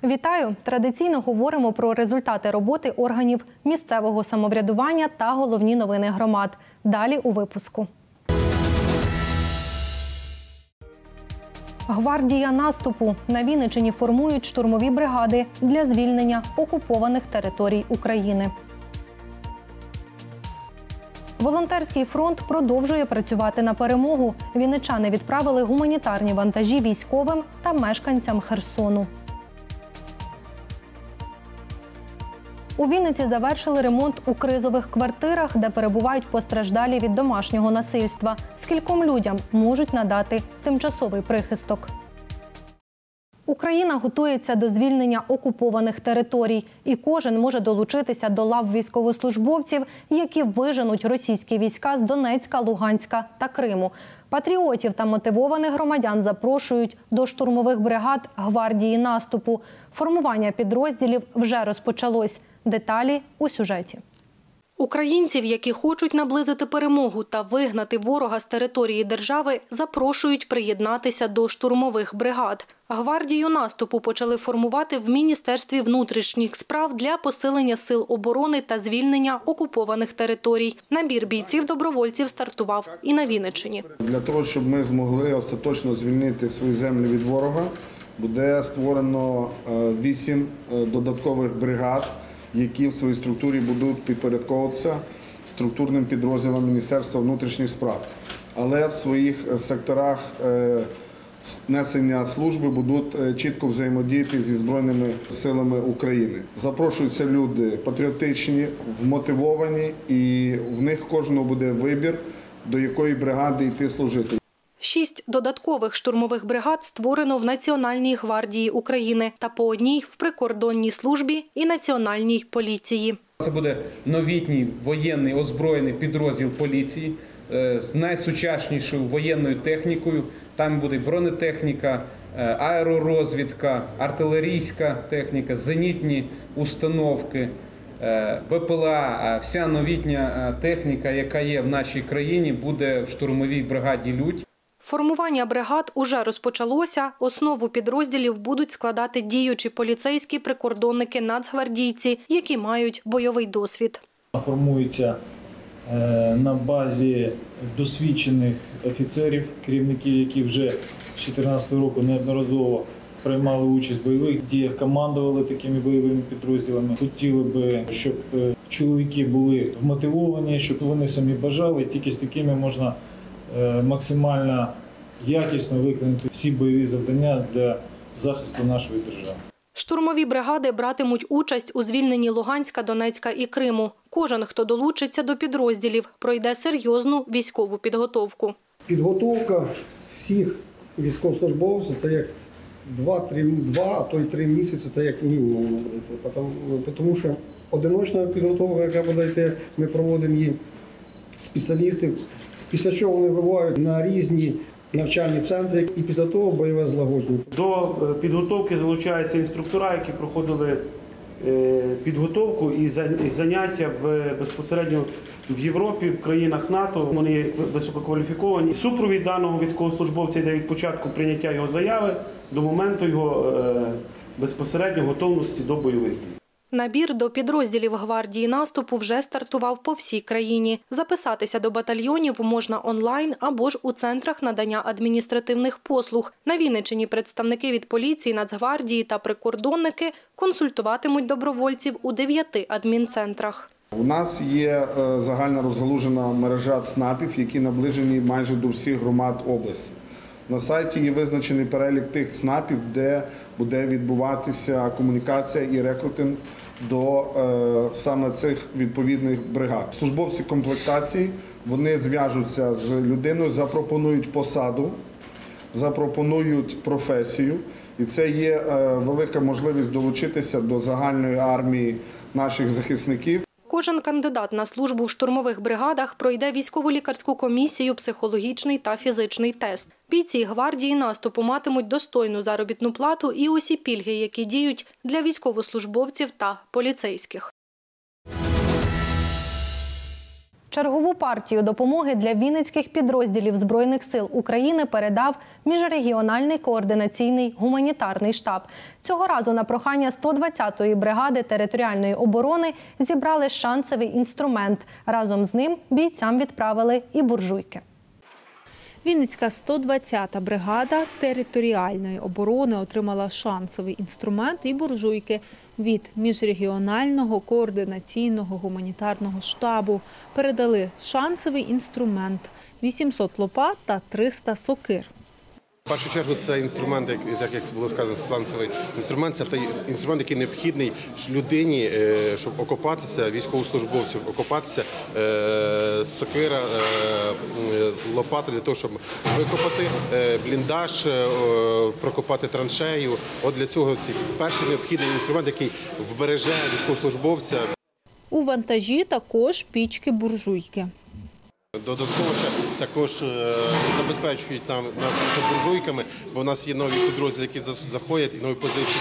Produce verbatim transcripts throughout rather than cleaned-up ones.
Вітаю! Традиційно говоримо про результати роботи органів місцевого самоврядування та головні новини громад. Далі у випуску. Гвардія наступу. На Вінниччині формують штурмові бригади для звільнення окупованих територій України. Волонтерський фронт продовжує працювати на перемогу. Вінничани відправили гуманітарні вантажі військовим та мешканцям Херсону. У Вінниці завершили ремонт у кризових квартирах, де перебувають постраждалі від домашнього насильства. Скільком людям можуть надати тимчасовий прихисток. Україна готується до звільнення окупованих територій. І кожен може долучитися до лав військовослужбовців, які виженуть російські війська з Донецька, Луганська та Криму. Патріотів та мотивованих громадян запрошують до штурмових бригад гвардії наступу. Формування підрозділів вже розпочалось. Деталі у сюжеті. Українців, які хочуть наблизити перемогу та вигнати ворога з території держави, запрошують приєднатися до штурмових бригад. Гвардію наступу почали формувати в Міністерстві внутрішніх справ для посилення сил оборони та звільнення окупованих територій. Набір бійців-добровольців стартував і на Вінниччині. Для того, щоб ми змогли остаточно звільнити свої землі від ворога, буде створено вісім додаткових бригад, які в своїй структурі будуть підпорядковуватися структурним підрозділам Міністерства внутрішніх справ. Але в своїх секторах несення служби будуть чітко взаємодіяти зі Збройними силами України. Запрошуються люди патріотичні, вмотивовані, і в них кожного буде вибір, до якої бригади йти служити. Шість додаткових штурмових бригад створено в Національній гвардії України та по одній в прикордонній службі і Національній поліції. Це буде новітній воєнний озброєний підрозділ поліції з найсучаснішою воєнною технікою. Там буде бронетехніка, аеророзвідка, артилерійська техніка, зенітні установки, БПЛА. Вся новітня техніка, яка є в нашій країні, буде в штурмовій бригаді «Людь». Формування бригад уже розпочалося. Основу підрозділів будуть складати діючі поліцейські прикордонники, нацгвардійці, які мають бойовий досвід. Формується на базі досвідчених офіцерів, керівників, які вже з дві тисячі чотирнадцятого року неодноразово приймали участь в бойових діях, командували такими бойовими підрозділами. Хотіли би, щоб чоловіки були вмотивовані, щоб вони самі бажали. Тільки з такими можна максимально якісно виконати всі бойові завдання для захисту нашої держави. Штурмові бригади братимуть участь у звільненні Луганська, Донецька і Криму. Кожен, хто долучиться до підрозділів, пройде серйозну військову підготовку. Підготовка всіх військовослужбовців – це як два-три, два, а то й три місяці – це як мінімум. Тому що одиночна підготовка, яка буде йти, ми проводимо її спеціалістів, після чого вони вибувають на різні навчальні центри і після того бойове злагодження. До підготовки залучаються інструктора, які проходили підготовку і заняття безпосередньо в Європі, в країнах НАТО. Вони висококваліфіковані. Супровід даного військовослужбовця йде від початку прийняття його заяви до моменту його безпосередньо готовності до бойових дій. Набір до підрозділів гвардії наступу вже стартував по всій країні. Записатися до батальйонів можна онлайн або ж у центрах надання адміністративних послуг. На Вінниччині представники від поліції, Нацгвардії та прикордонники консультуватимуть добровольців у дев'яти адмінцентрах. У нас є загальна розгалужена мережа ЦНАПів, які наближені майже до всіх громад області. На сайті є визначений перелік тих ЦНАПів, де буде відбуватися комунікація і рекрутинг до е, саме цих відповідних бригад. Службовці комплектації, вони зв'яжуться з людиною, запропонують посаду, запропонують професію. І це є е, велика можливість долучитися до загальної армії наших захисників. Кожен кандидат на службу в штурмових бригадах пройде військово-лікарську комісію, психологічний та фізичний тест. Бійці гвардії наступу матимуть достойну заробітну плату і усі пільги, які діють для військовослужбовців та поліцейських. Чергову партію допомоги для вінницьких підрозділів Збройних сил України передав міжрегіональний координаційний гуманітарний штаб. Цього разу на прохання сто двадцятої бригади територіальної оборони зібрали шансовий інструмент. Разом з ним бійцям відправили і буржуйки. Вінницька сто двадцята бригада територіальної оборони отримала шансовий інструмент і буржуйки від міжрегіонального координаційного гуманітарного штабу. Передали шансовий інструмент – вісімсот лопат та триста сокир. В першу чергу це інструмент, як, так як було сказано, сланцевий інструмент, це той інструмент, який необхідний людині, щоб окопатися, військовослужбовців, окопатися, сокира, лопата для того, щоб викопати бліндаж, прокопати траншею. От для цього це перший необхідний інструмент, який вбереже військовослужбовця. У вантажі також пічки-буржуйки. Додатково ще також забезпечують нам нас буржуйками, бо в нас є нові підрозділи, які заходять, і нові позиції.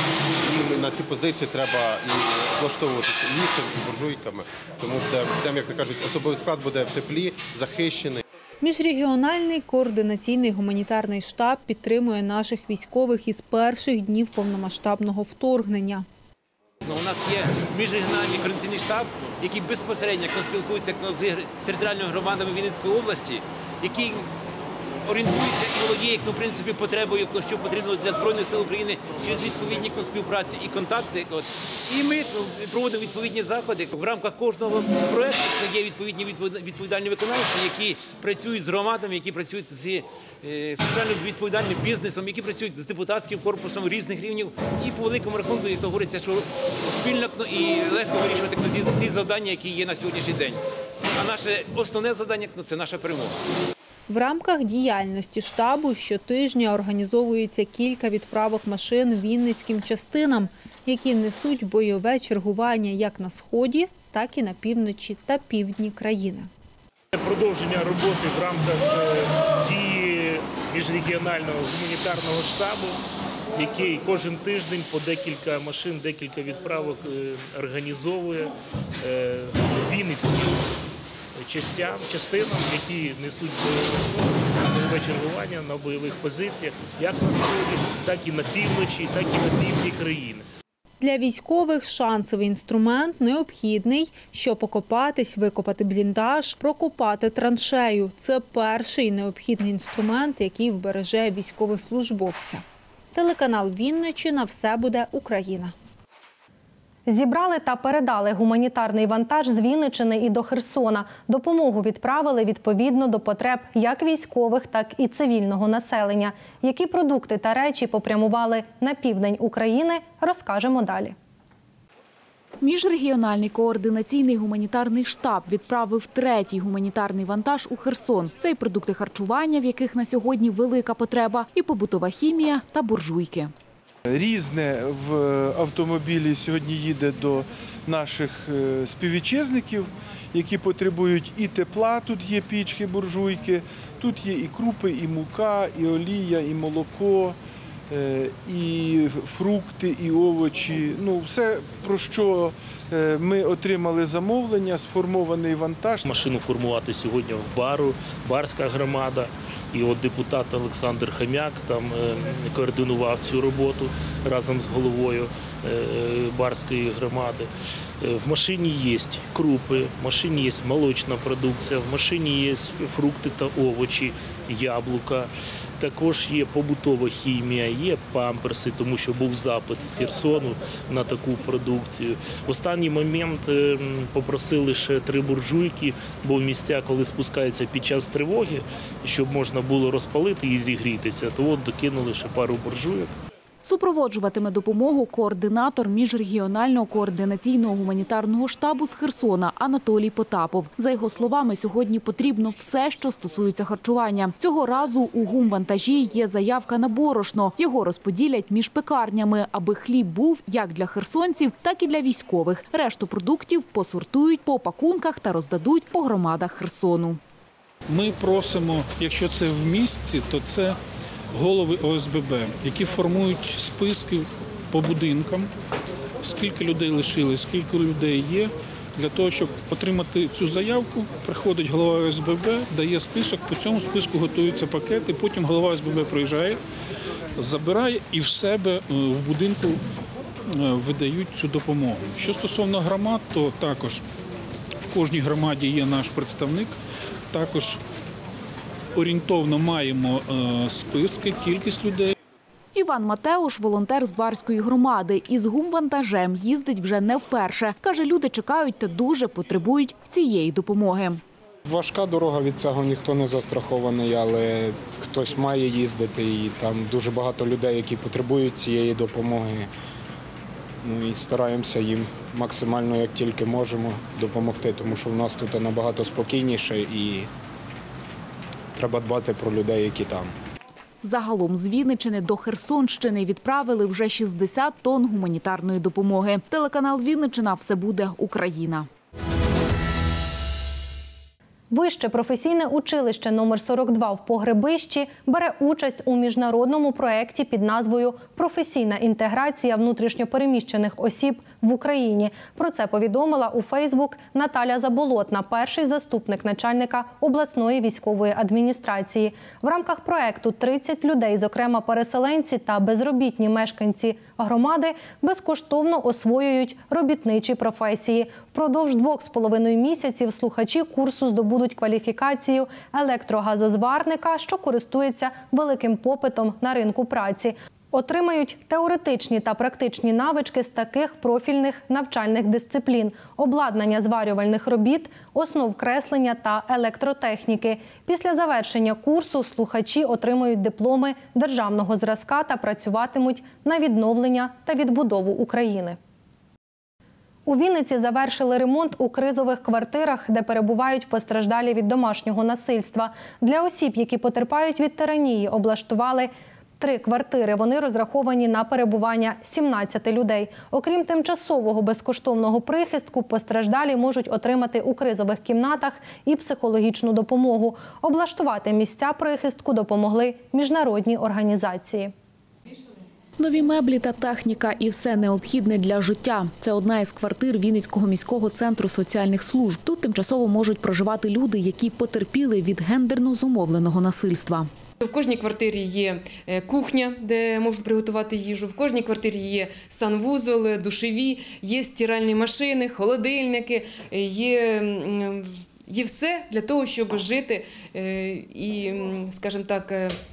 І на ці позиції треба і влаштовуватися лісом, і буржуйками. Тому там, як то кажуть, особовий склад буде в теплі, захищений. Міжрегіональний координаційний гуманітарний штаб підтримує наших військових із перших днів повномасштабного вторгнення. У нас є міжрегіональний координаційний штаб, який безпосередньо спілкується з територіальними громадами Вінницької області, який орієнтується і володіє, в принципі, потребою, що потрібно для Збройних сил України через відповідні співпраці і контакти. І ми проводимо відповідні заходи. В рамках кожного проєкту є відповідні відповідальні виконавці, які працюють з громадами, які працюють з соціально відповідальним бізнесом, які працюють з депутатським корпусом різних рівнів. І по великому рахунку, як то говориться, що спільно і легко вирішувати ті завдання, які є на сьогоднішній день. А наше основне завдання – це наша перемога. В рамках діяльності штабу щотижня організовується кілька відправок машин вінницьким частинам, які несуть бойове чергування як на сході, так і на півночі та півдні країни. Продовження роботи в рамках дії міжрегіонального гуманітарного штабу, який кожен тиждень по декілька машин, декілька відправок організовує вінницькі частям, частинам, які несуть бойове чергування на бойових позиціях як на сході, так і на півночі, так і на півдні країни. Для військових шансовий інструмент необхідний, щоб окопатись, викопати бліндаж, прокопати траншею. Це перший необхідний інструмент, який вбереже військовослужбовця. Телеканал Вінниччина «Все буде Україна». Зібрали та передали гуманітарний вантаж з Вінниччини і до Херсона. Допомогу відправили відповідно до потреб як військових, так і цивільного населення. Які продукти та речі попрямували на південь України, розкажемо далі. Міжрегіональний координаційний гуманітарний штаб відправив третій гуманітарний вантаж у Херсон. Це й продукти харчування, в яких на сьогодні велика потреба, і побутова хімія та буржуйки. Різне в автомобілі сьогодні їде до наших співвітчизників, які потребують і тепла, тут є пічки, буржуйки, тут є і крупи, і мука, і олія, і молоко, і фрукти, і овочі. Ну, все, про що ми отримали замовлення, сформований вантаж. Машину формувати сьогодні в Бару, Барська громада. І от депутат Олександр Хам'як там координував цю роботу разом з головою Барської громади. В машині є крупи, в машині є молочна продукція, в машині є фрукти та овочі, яблука. Також є побутова хімія, є памперси, тому що був запит з Херсону на таку продукцію. В останній момент попросили ще три буржуйки, бо в місця, коли спускаються під час тривоги, щоб можна було розпалити і зігрітися, то от докинули ще пару буржуйок. Супроводжуватиме допомогу координатор міжрегіонального координаційного гуманітарного штабу з Херсона Анатолій Потапов. За його словами, сьогодні потрібно все, що стосується харчування. Цього разу у гумвантажі є заявка на борошно. Його розподілять між пекарнями, аби хліб був як для херсонців, так і для військових. Решту продуктів посортують по пакунках та роздадуть по громадах Херсону. Ми просимо, якщо це в місті, то це голови О С Б Б, які формують списки по будинкам, скільки людей лишилось, скільки людей є, Для того, щоб отримати цю заявку, приходить голова О С Б Б, дає список, по цьому списку готуються пакети, потім голова О С Б Б приїжджає, забирає і в себе в будинку видають цю допомогу. Що стосовно громад, то також в кожній громаді є наш представник, також орієнтовно маємо списки, кількість людей. Іван Матеуш – волонтер з Барської громади. Із гумвантажем їздить вже не вперше. Каже, люди чекають та дуже потребують цієї допомоги. Важка дорога, від цього ніхто не застрахований, але хтось має їздити. І там дуже багато людей, які потребують цієї допомоги. Ну і стараємося їм максимально, як тільки можемо, допомогти, тому що в нас тут набагато спокійніше і треба дбати про людей, які там. Загалом з Вінниччини до Херсонщини відправили вже шістдесят тонн гуманітарної допомоги. Телеканал «Вінниччина» – все буде Україна. Вище професійне училище номер сорок два в Погребищі бере участь у міжнародному проєкті під назвою «Професійна інтеграція внутрішньопереміщених осіб в Україні». Про це повідомила у Фейсбук Наталя Заболотна, перший заступник начальника обласної військової адміністрації. В рамках проєкту тридцять людей, зокрема переселенці та безробітні мешканці громади, безкоштовно освоюють робітничі професії. Впродовж двох з половиною місяців слухачі курсу здобудуть кваліфікацію електрогазозварника, що користується великим попитом на ринку праці. Отримають теоретичні та практичні навички з таких профільних навчальних дисциплін – обладнання зварювальних робіт, основ креслення та електротехніки. Після завершення курсу слухачі отримають дипломи державного зразка та працюватимуть на відновлення та відбудову України. У Вінниці завершили ремонт у кризових квартирах, де перебувають постраждалі від домашнього насильства. Для осіб, які потерпають від тиранії, облаштували три квартири. Вони розраховані на перебування сімнадцяти людей. Окрім тимчасового безкоштовного прихистку, постраждалі можуть отримати у кризових кімнатах і психологічну допомогу. Облаштувати місця прихистку допомогли міжнародні організації. Нові меблі та техніка і все необхідне для життя. Це одна із квартир Вінницького міського центру соціальних служб. Тут тимчасово можуть проживати люди, які потерпіли від гендерно зумовленого насильства. В кожній квартирі є кухня, де можуть приготувати їжу, в кожній квартирі є санвузол, душові, є стиральні машини, холодильники, є, є все для того, щоб жити і, скажімо так,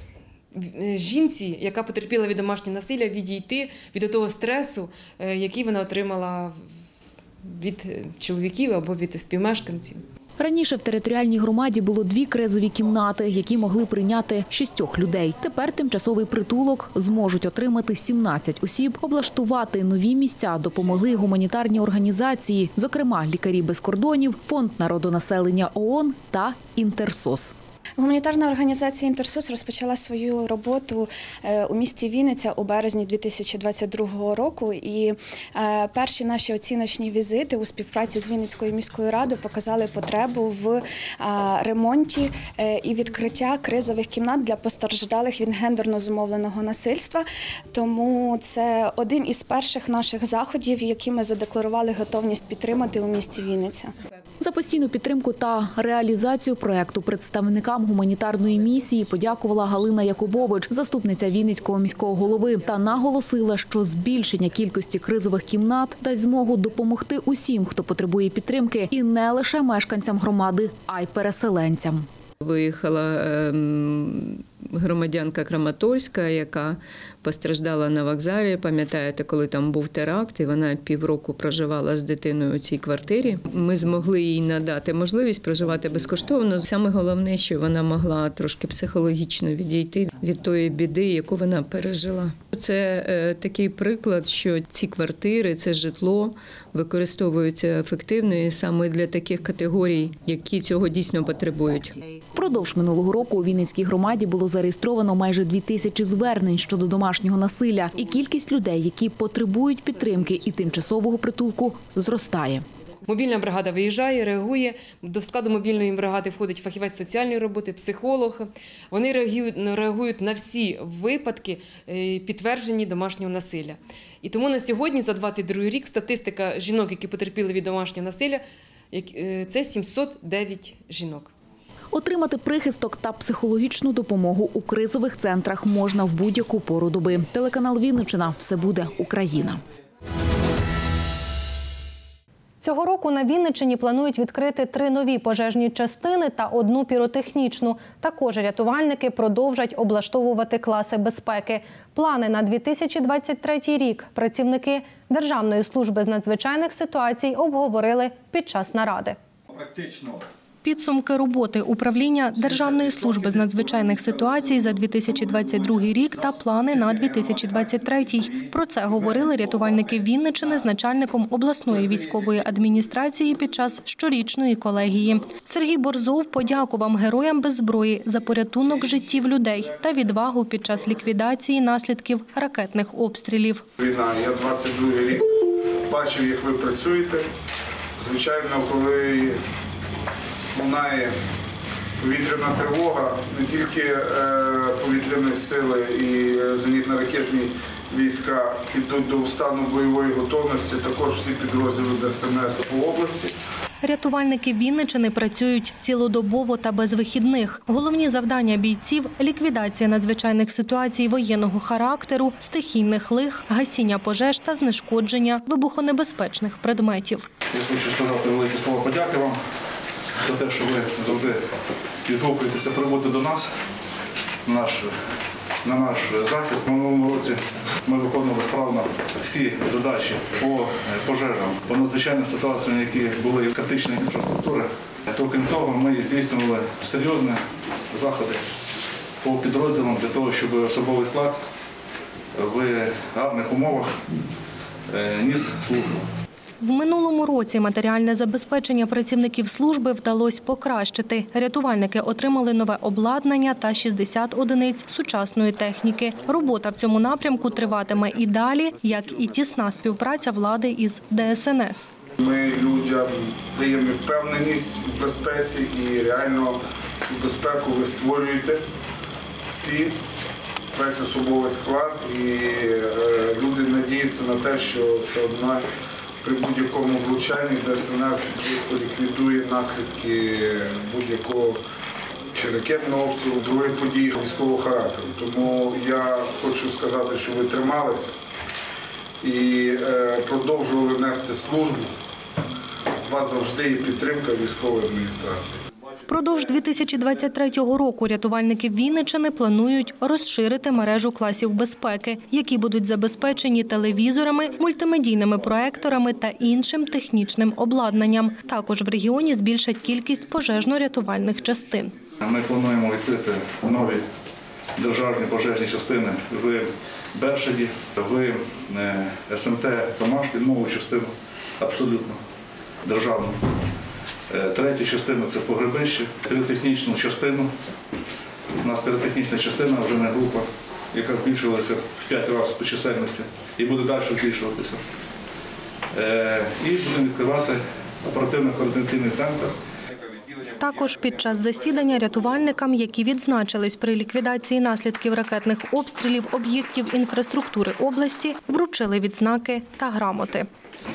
жінці, яка потерпіла від домашнього насилля, відійти від того стресу, який вона отримала від чоловіків або від співмешканців. Раніше в територіальній громаді було дві кризові кімнати, які могли прийняти шістьох людей. Тепер тимчасовий притулок зможуть отримати сімнадцять осіб. Облаштувати нові місця допомогли гуманітарні організації, зокрема «Лікарі без кордонів», Фонд народонаселення ООН та «Інтерсос». Гуманітарна організація «Інтерсос» розпочала свою роботу у місті Вінниця у березні дві тисячі двадцять другого року. І перші наші оціночні візити у співпраці з Вінницькою міською радою показали потребу в ремонті і відкриття кризових кімнат для постраждалих від гендерно зумовленого насильства. Тому це один із перших наших заходів, які ми задекларували готовність підтримати у місті Вінниця. За постійну підтримку та реалізацію проєкту представникам гуманітарної місії подякувала Галина Якубович, заступниця Вінницького міського голови, та наголосила, що збільшення кількості кризових кімнат дасть змогу допомогти усім, хто потребує підтримки, і не лише мешканцям громади, а й переселенцям. Виїхала громадянка Краматорська, яка постраждала на вокзалі. Пам'ятаєте, коли там був теракт, і вона півроку проживала з дитиною у цій квартирі. Ми змогли їй надати можливість проживати безкоштовно. Саме головне, що вона могла трошки психологічно відійти від тої біди, яку вона пережила. Це е, такий приклад, що ці квартири, це житло використовуються ефективно і саме для таких категорій, які цього дійсно потребують. Впродовж минулого року у Вінницькій громаді було зареєстровано майже дві тисячі звернень щодо домашнього насилля. І кількість людей, які потребують підтримки і тимчасового притулку, зростає. Мобільна бригада виїжджає, реагує. До складу мобільної бригади входить фахівець соціальної роботи, психолог. Вони реагують, реагують на всі випадки підтверджені домашнього насилля. І тому на сьогодні, за двадцять другий рік, статистика жінок, які потерпіли від домашнього насилля, це сімсот дев'ять жінок. Отримати прихисток та психологічну допомогу у кризових центрах можна в будь-яку пору доби. Телеканал Вінниччина. Все буде Україна. Цього року на Вінниччині планують відкрити три нові пожежні частини та одну піротехнічну. Також рятувальники продовжать облаштовувати класи безпеки. Плани на дві тисячі двадцять третій рік працівники Державної служби з надзвичайних ситуацій обговорили під час наради. Практично. Підсумки роботи управління Державної служби з надзвичайних ситуацій за дві тисячі двадцять другий рік та плани на дві тисячі двадцять третій. Про це говорили рятувальники Вінниччини з начальником обласної військової адміністрації під час щорічної колегії. Сергій Борзов подякував героям без зброї за порятунок життів людей та відвагу під час ліквідації наслідків ракетних обстрілів. Війна, я двадцять другий рік бачив, як ви працюєте. Звичайно, коли лунає повітряна тривога, не тільки повітряні сили і зенітно-ракетні війська йдуть до стану бойової готовності, також всі підрозділи Де Ес Ен Ес по області. Рятувальники Вінниччини працюють цілодобово та без вихідних. Головні завдання бійців – ліквідація надзвичайних ситуацій воєнного характеру, стихійних лих, гасіння пожеж та знешкодження вибухонебезпечних предметів. Я хочу сказати великі слова подяки вам за те, що ви завжди відгукуєтеся прибути до нас наш, на наш захід. У минулому році ми виконували справно всі задачі по пожежам, по надзвичайним ситуаціям, які були критичної інфраструктури. То, крім того, ми здійснювали серйозні заходи по підрозділам для того, щоб особовий склад в гарних умовах ніс службу. В минулому році матеріальне забезпечення працівників служби вдалося покращити. Рятувальники отримали нове обладнання та шістдесят одиниць сучасної техніки. Робота в цьому напрямку триватиме і далі, як і тісна співпраця влади із Де Ес Ен Ес. Ми людям даємо впевненість в безпеці і реально цю безпеку ви створюєте всі, весь особовий склад, і люди надіються на те, що все одно при будь-якому влучанні Де Ес Ен Ес ліквідує наслідки будь-якого чи ракетного обстрілу, другої події військового характеру. Тому я хочу сказати, що ви трималися і продовжували нести службу. У вас завжди є підтримка військової адміністрації. Впродовж дві тисячі двадцять третього року рятувальники Вінниччини планують розширити мережу класів безпеки, які будуть забезпечені телевізорами, мультимедійними проекторами та іншим технічним обладнанням. Також в регіоні збільшать кількість пожежно-рятувальних частин. Ми плануємо відкрити нові державні пожежні частини в Бершаді, в Ес Ем Те Томашпіль, нову частину абсолютно державну. Третя частина – це погребище, піротехнічну частину. У нас піротехнічна частина вже не група, яка збільшувалася в п'ять разів по чисельності і буде далі збільшуватися. І будемо відкривати оперативно-координаційний центр. Також під час засідання рятувальникам, які відзначились при ліквідації наслідків ракетних обстрілів об'єктів інфраструктури області, вручили відзнаки та грамоти.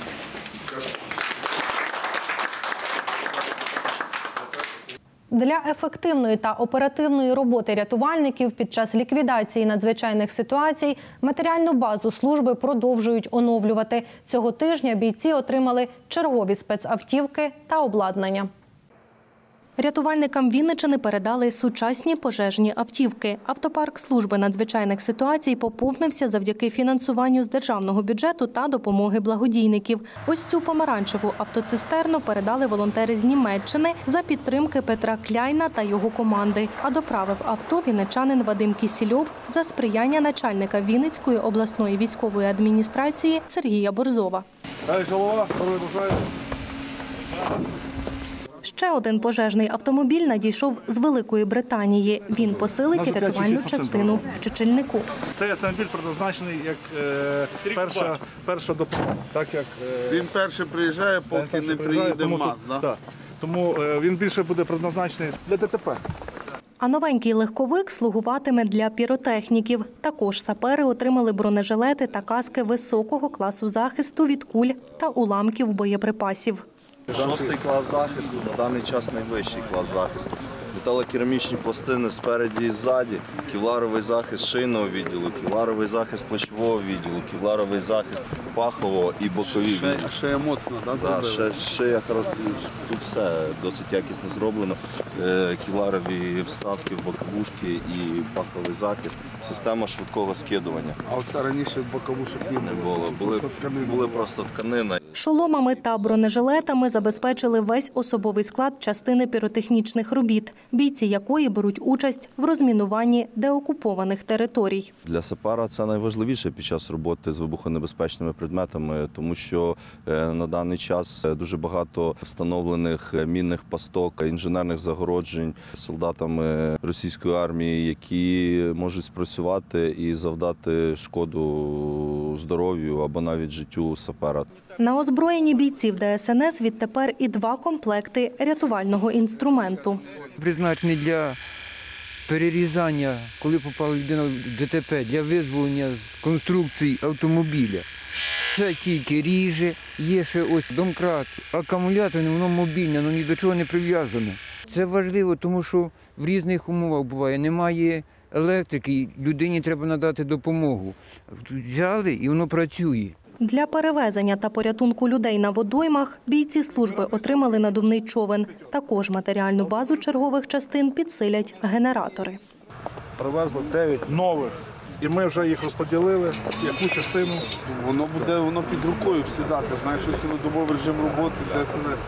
Для ефективної та оперативної роботи рятувальників під час ліквідації надзвичайних ситуацій матеріальну базу служби продовжують оновлювати. Цього тижня бійці отримали чергові спецавтівки та обладнання. Рятувальникам Вінниччини передали сучасні пожежні автівки. Автопарк служби надзвичайних ситуацій поповнився завдяки фінансуванню з державного бюджету та допомоги благодійників. Ось цю помаранчеву автоцистерну передали волонтери з Німеччини за підтримки Петра Кляйна та його команди. А доправив авто вінничанин Вадим Кісільов за сприяння начальника Вінницької обласної військової адміністрації Сергія Борзова. Ще один пожежний автомобіль надійшов з Великої Британії. Він посилить рятувальну частину в Чечільнику. Цей автомобіль предназначений як е, перша, перша допомога. Так як, е, Він перший приїжджає, поки не приїде МАЗ, да? да? Тому е, він більше буде предназначений для ДТП. А новенький легковик слугуватиме для піротехніків. Також сапери отримали бронежилети та каски високого класу захисту від куль та уламків боєприпасів. Шостий клас захисту, на даний час найвищий клас захисту. Металокерамічні пластини спереді і ззаді, кевларовий захист шийного відділу, кевларовий захист плечового відділу, кевларовий захист пахового і бокові відділу. Шея моцна, да, да, шея, шея хороша, тут все досить якісно зроблено. Кевларові вставки в боковушки і паховий захист, система швидкого скидування. А оце раніше боковушок не було, були, були просто тканина. Шоломами та бронежилетами забезпечили весь особовий склад частини піротехнічних робіт, бійці якої беруть участь в розмінуванні деокупованих територій. Для сапера це найважливіше під час роботи з вибухонебезпечними предметами, тому що на даний час дуже багато встановлених мінних пасток, інженерних загороджень солдатами російської армії, які можуть спрацювати і завдати шкоду здоров'ю або навіть життю сапера. На озброєнні бійців Де Ес Ен Ес відтепер і два комплекти рятувального інструменту. Призначений для перерізання, коли попала людина в Де Те Пе, для визволення з конструкції автомобіля. Це тільки ріже, є ще ось домкрат, акумулятор, воно мобільне, воно ні до чого не прив'язане. Це важливо, тому що в різних умовах буває, немає електрики, людині треба надати допомогу. Взяли і воно працює. Для перевезення та порятунку людей на водоймах бійці служби отримали надувний човен. Також матеріальну базу чергових частин підсилять генератори. Привезли дев'ять нових, і ми вже їх розподілили, яку частину. Воно буде воно під рукою сідати, знаєш, що цілодобовий режим роботи Де Ес Ен Ес.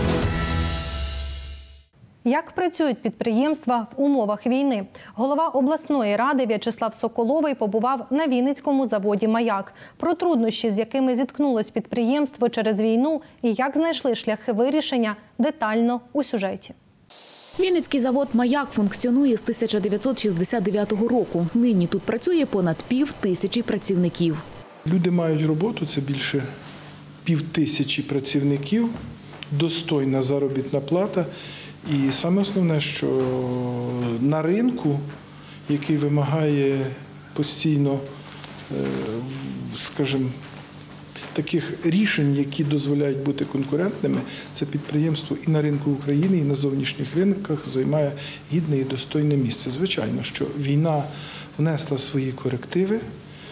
Як працюють підприємства в умовах війни? Голова обласної ради В'ячеслав Соколовий побував на Вінницькому заводі «Маяк». Про труднощі, з якими зіткнулось підприємство через війну і як знайшли шляхи вирішення, детально у сюжеті. Вінницький завод «Маяк» функціонує з тисяча дев'ятсот шістдесят дев'ятого року. Нині тут працює понад пів тисячі працівників. Люди мають роботу, це більше пів тисячі працівників, достойна заробітна плата. І саме основне, що на ринку, який вимагає постійно, скажімо, таких рішень, які дозволяють бути конкурентними, це підприємство і на ринку України, і на зовнішніх ринках займає гідне і достойне місце. Звичайно, що війна внесла свої корективи.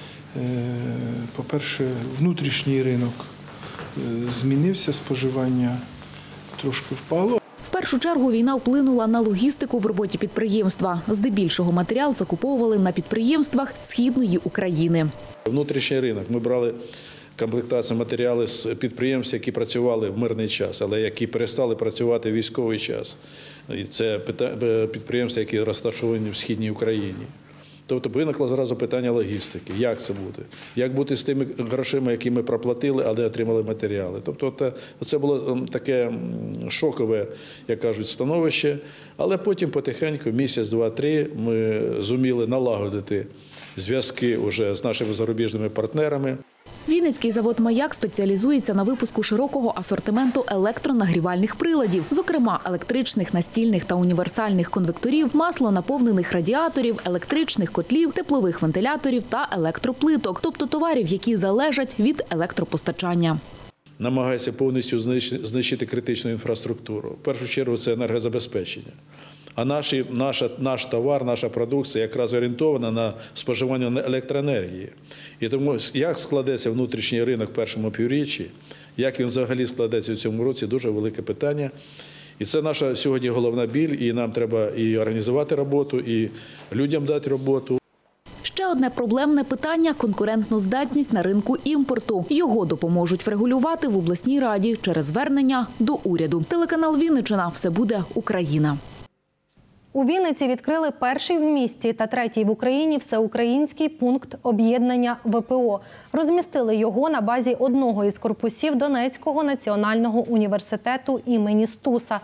По-перше, внутрішній ринок змінився, споживання трошки впало. В першу чергу війна вплинула на логістику в роботі підприємства. Здебільшого матеріал закуповували на підприємствах Східної України. Внутрішній ринок. Ми брали комплектацію матеріали з підприємств, які працювали в мирний час, але які перестали працювати в військовий час. І це підприємства, які розташовані в Східній Україні. Тобто виникло зразу питання логістики. Як це буде? Як бути з тими грошима, які ми проплатили, але отримали матеріали? Тобто це було таке шокове, як кажуть, становище. Але потім потихеньку, місяць, два, три, ми зуміли налагодити зв'язки вже з нашими зарубіжними партнерами. Вінницький завод «Маяк» спеціалізується на випуску широкого асортименту електронагрівальних приладів, зокрема електричних, настільних та універсальних конвекторів, маслонаповнених радіаторів, електричних котлів, теплових вентиляторів та електроплиток, тобто товарів, які залежать від електропостачання. Намагається повністю знищити критичну інфраструктуру. В першу чергу це енергозабезпечення. А наші, наша, наш товар, наша продукція якраз орієнтована на споживання електроенергії. І тому як складеться внутрішній ринок в першому півріччі, як він взагалі складеться в цьому році, дуже велике питання. І це наша сьогодні головна біль, і нам треба і організувати роботу, і людям дати роботу. Ще одне проблемне питання – конкурентноздатність на ринку імпорту. Його допоможуть врегулювати в обласній раді через звернення до уряду. Телеканал «Вінниччина» – все буде Україна. У Вінниці відкрили перший в місті та третій в Україні всеукраїнський пункт об'єднання Ве Пе О. Розмістили його на базі одного із корпусів Донецького національного університету імені Стуса.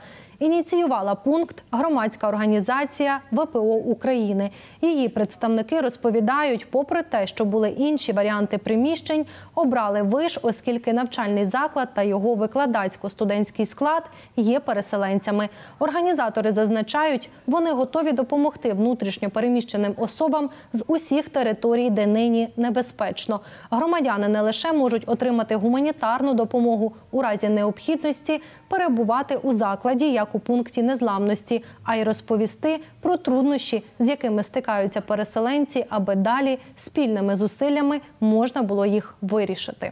Ініціювала пункт громадська організація «Ве Пе О України». Її представники розповідають, попри те, що були інші варіанти приміщень, обрали виш, оскільки навчальний заклад та його викладацько-студентський склад є переселенцями. Організатори зазначають, вони готові допомогти внутрішньо переміщеним особам з усіх територій, де нині небезпечно. Громадяни не лише можуть отримати гуманітарну допомогу у разі необхідності перебувати у закладі, як у пункті незламності, а й розповісти про труднощі, з якими стикаються переселенці, аби далі спільними зусиллями можна було їх вирішити.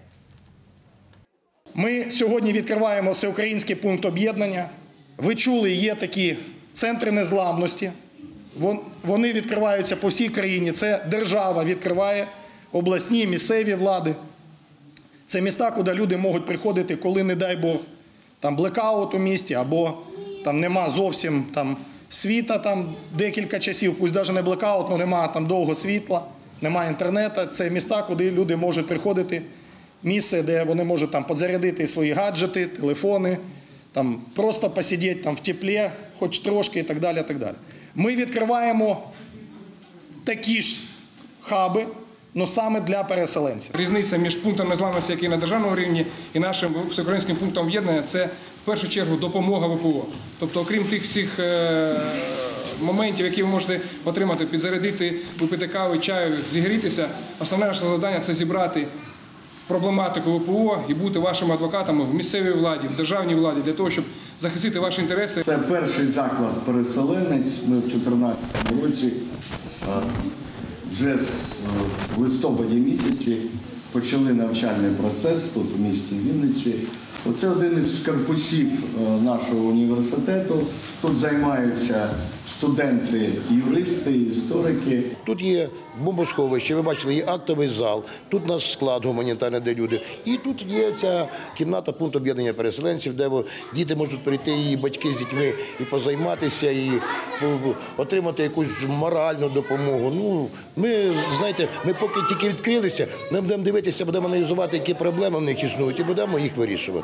Ми сьогодні відкриваємо всеукраїнський пункт об'єднання. Ви чули, є такі центри незламності. Вони відкриваються по всій країні. Це держава відкриває, обласні, місцеві влади. Це міста, куди люди можуть приходити, коли, не дай Бог, там блекаут у місті, або там нема зовсім там світа там декілька часів, пусть навіть не блекаут, але нема там довго світла, немає інтернету. Це міста, куди люди можуть приходити, місце, де вони можуть там підзарядити свої гаджети, телефони, там просто посидіти там в теплі, хоч трошки і так далі, і так далі. Ми відкриваємо такі ж хаби, але саме для переселенців. Різниця між пунктом незламності, який на державному рівні, і нашим всеукраїнським пунктом об'єднання – це в першу чергу допомога Ве Пе О. Тобто, окрім тих всіх моментів, які ви можете отримати, підзарядити, випити кави, чаю, зігрітися, основне наше завдання – це зібрати проблематику Ве Пе О і бути вашими адвокатами в місцевій владі, в державній владі, для того, щоб захистити ваші інтереси. Це перший заклад «Переселенець». Ми в дві тисячі чотирнадцятому році вже в листопаді місяці почали навчальний процес тут у місті Вінниці. Оце один із корпусів нашого університету. Тут займаються студенти, юристи, історики. Тут є бомбосховище, ви бачили, є актовий зал, тут наш склад гуманітарний, де люди. І тут є ця кімната, пункт об'єднання переселенців, де діти можуть прийти, і батьки з дітьми, і позайматися, і отримати якусь моральну допомогу. Ну, ми, знаєте, ми поки тільки відкрилися, ми будемо дивитися, будемо аналізувати, які проблеми в них існують, і будемо їх вирішувати.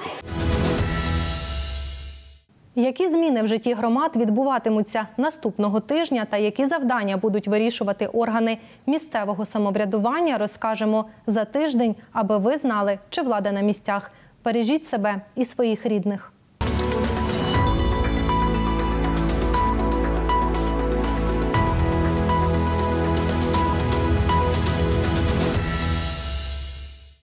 Які зміни в житті громад відбуватимуться наступного тижня та які завдання будуть вирішувати органи місцевого самоврядування, розкажемо за тиждень, аби ви знали, чи влада на місцях. Бережіть себе і своїх рідних.